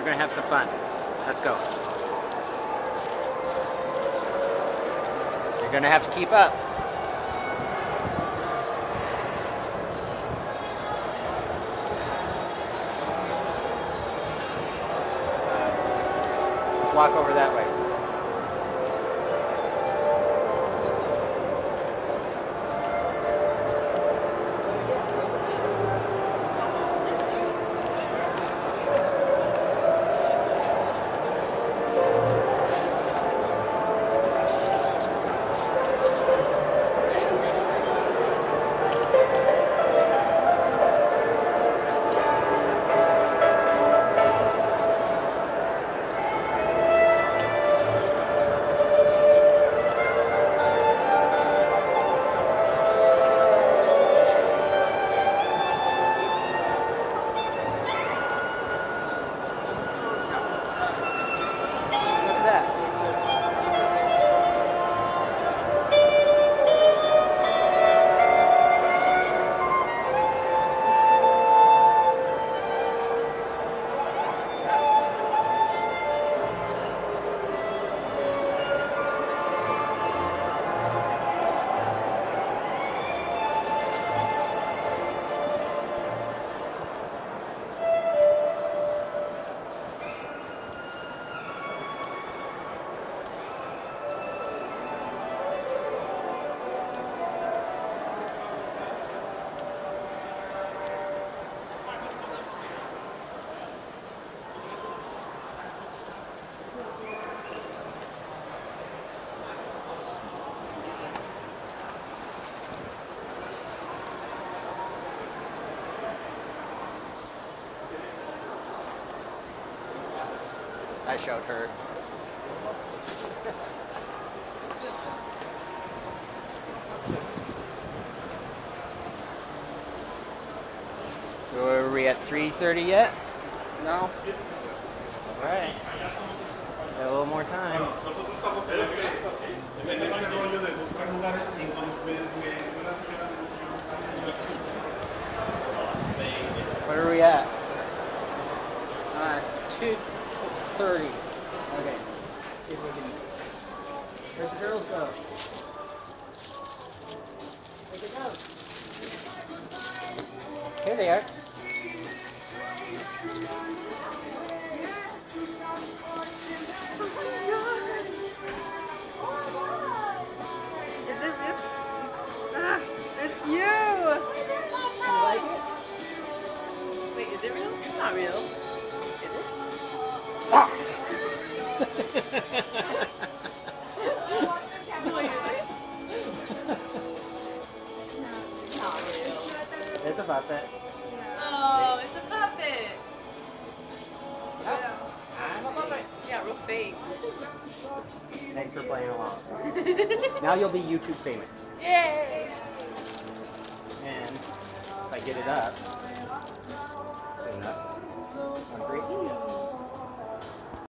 We're gonna have some fun. Let's go. You're gonna have to keep up. Let's walk over that way. I showed her. So are we at 3:30 yet? No. All right. Got a little more time. What are we at? 2:30. Okay. See if we can. Where'd the girls go? Where'd they go? Here they are. Is this it? Ah, it's you! You like it? Wait, is it real? It's not real. Is it? It's a puppet. Oh, it's a puppet. Oh, I'm a puppet. Yeah, real fake. Thanks for playing along. Now you'll be YouTube famous. Yay! And if I get it up.